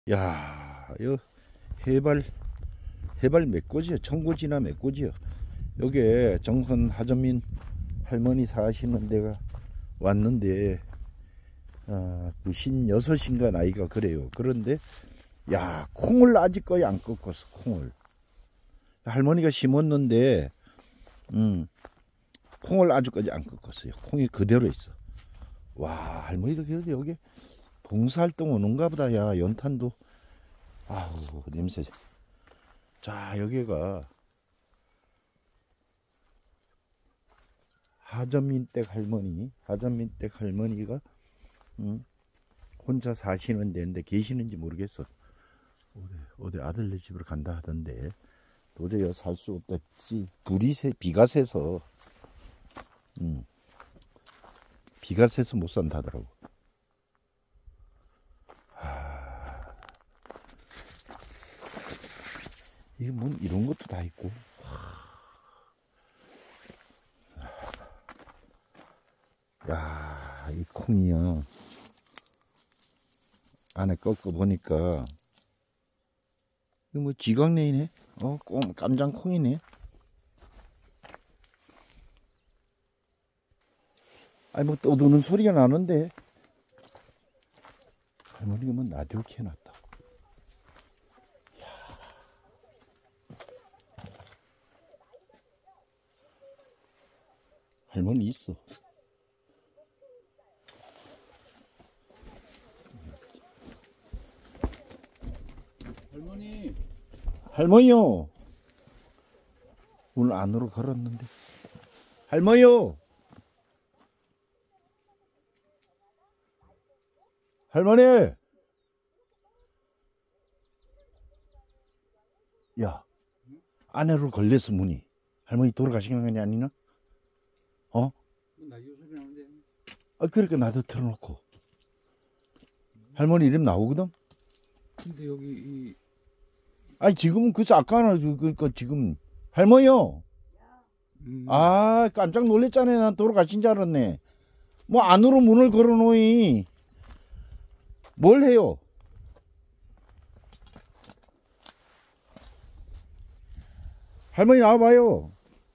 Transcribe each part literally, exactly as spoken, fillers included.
야, 여 해발 해발 몇 고지요? 청고지나 몇 고지요? 여기에 정선 하전민 할머니 사시는 데가 왔는데 어, 구십육인가 나이가 그래요. 그런데 야, 콩을 아직까지 안 꺾었어. 콩을 할머니가 심었는데 음, 콩을 아직까지 안 꺾었어요. 콩이 그대로 있어. 와, 할머니도 그래도 여기 봉사활동 오는가 보다. 야, 연탄도 아우 냄새. 자, 여기가 하전민댁 할머니, 하전민댁 할머니가 음, 혼자 사시는 데인데 계시는지 모르겠어. 어디, 어디 아들네 집으로 간다 하던데 도저히 살 수 없다지. 불이 새, 비가 새서 음, 비가 새서 못 산다 하더라고. 하... 이게 뭐 이런 것도 다 있고. 야, 이 콩이요. 안에 꺾어 보니까 이거 뭐 지광레이네. 어, 꼼, 깜장 콩이네. 아니 뭐 떠드는 소리가 나는데 할머니가 뭐 라디오 켜놨다. 이야. 할머니 있어. 할머니. 할머니요. 오늘 안으로 걸었는데. 할머니요. 할머니. 야, 안으로 걸렸어 문이. 할머니 돌아가시는 게 아니나? 어? 라디오 소리 나는데. 아, 그러니까 나도 틀어놓고. 할머니 이름 나오거든? 근데 여기 이 아니 지금은 그래서 아까는 그러니까 지금 할머니요. 음. 아, 깜짝 놀랐잖아요. 난 돌아가신 줄 알았네. 뭐 안으로 문을 걸어놓이. 뭘 해요? 할머니 나와봐요.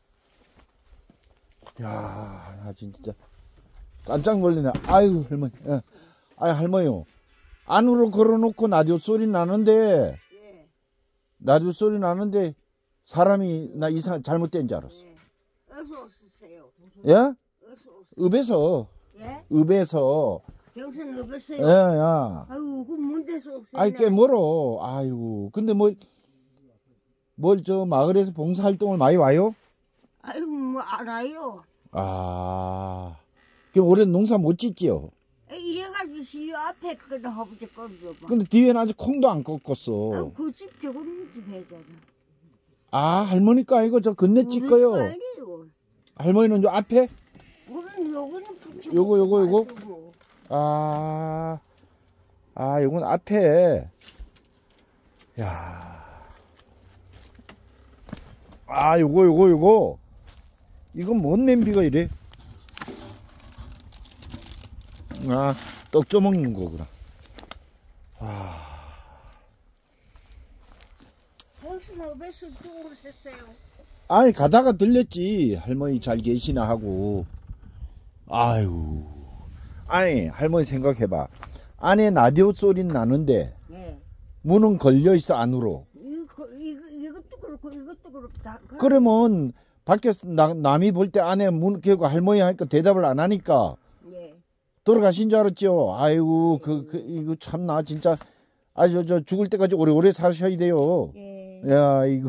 야, 나 진짜 깜짝 놀랐네. 아유, 할머니. 예. 아유, 할머니요. 안으로 걸어놓고 라디오 소리 나는데, 예. 라디오 소리 나는데 사람이 나 이상 잘못된 줄 알았어. 예. 어서 오세요. 예? 어서 오세요. 읍에서, 예? 읍에서. 병선 예, 없었어요. 야. 아유, 그 문대서 오세요. 아이, 꽤 멀어. 아이고. 근데 뭐, 뭘 저 마을에서 봉사활동을 많이 와요? 아유, 뭐 알아요. 아. 그럼 올해 농사 못 짓지요? 이래가지고 시 앞에 거는 허브지 꺼줘. 근데 뒤에는 아직 콩도 안 꺾었어. 그 집 저건 집 해잖아. 아, 할머니 거 아니고 저 건네 찍어요. 아니에요. 할머니는 저 앞에? 우리는 요거는 붙이고. 요거, 요거, 요거? 가지고. 아, 아, 요건 앞에. 야. 아, 요거, 요거, 요거. 이건 뭔 냄비가 이래? 아, 떡 쪄먹는 거구나. 와. 병선 없어서 뚱을 샜어요. 아니, 가다가 들렸지. 할머니 잘 계시나 하고. 아유. 아니, 할머니 생각해봐. 안에 라디오 소리는 나는데, 네. 문은 걸려있어, 안으로. 이거, 이거, 이것도 그렇고, 이것도 그렇고, 다. 그러면, 밖에서 나, 남이 볼 때 안에 문 깨고 할머니 하니까 대답을 안 하니까, 네. 돌아가신 줄 알았죠. 아이고, 그, 그, 이거 참나, 진짜. 아, 저, 저, 죽을 때까지 오래오래 사셔야 돼요. 예. 야, 이거.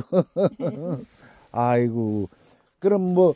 아이고. 그럼 뭐,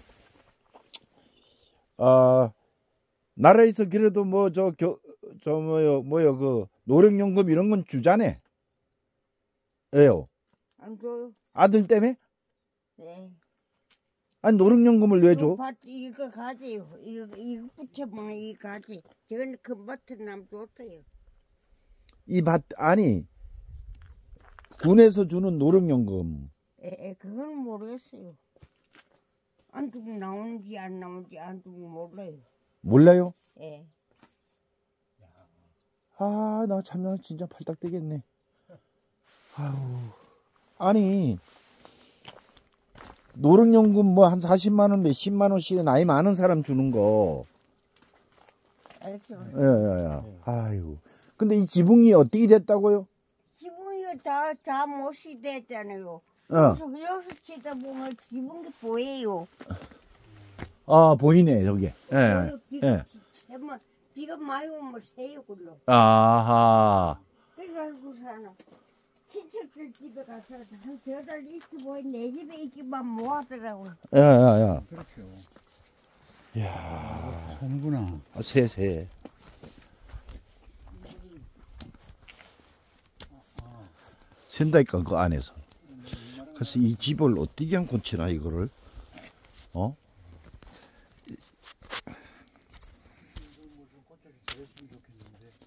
아, 나라에서 그래도 뭐, 저, 겨, 저, 뭐요, 뭐요, 그, 노령연금 이런 건 주자네. 왜요? 안 줘요. 아들 때문에? 네. 아니, 노령연금을 왜 줘? 밭 이거 가지요. 이거 이거 붙여보면 이 가지. 저건 큰 밭은 남 줬어요. 이 밭, 아니, 군에서 주는 노령연금. 에, 에 그건 모르겠어요. 안 두고 나오는지 안 나오는지 안 두고 몰라요. 몰라요? 예. 아, 나 참, 나 진짜 팔딱 되겠네. 아유, 아니 노령연금 뭐 한 사십만 원, 몇십만 원씩 나이 많은 사람 주는 거. 알았어. 야야야. 아유. 근데 이 지붕이 어떻게 됐다고요? 지붕이 다, 다 못이 됐잖아요. 어. 그래서 여기서 치다 보면 지붕이 보여요. 아 보이네 저기. 예. 그래서 비가, 예. 새면, 비가 많이 오면 새요, 그걸로. 아하. 그래가지고 사는 친척들 집에 가서 한 저 달 있어 보이 내 집에 있기만 모았더라고요. 야야야. 그렇죠. 야. 하는구나. 아, 새새. 샌다니까 그 안에서. 그래서 이 집을 어떻게 한 콘치나 이거를 어?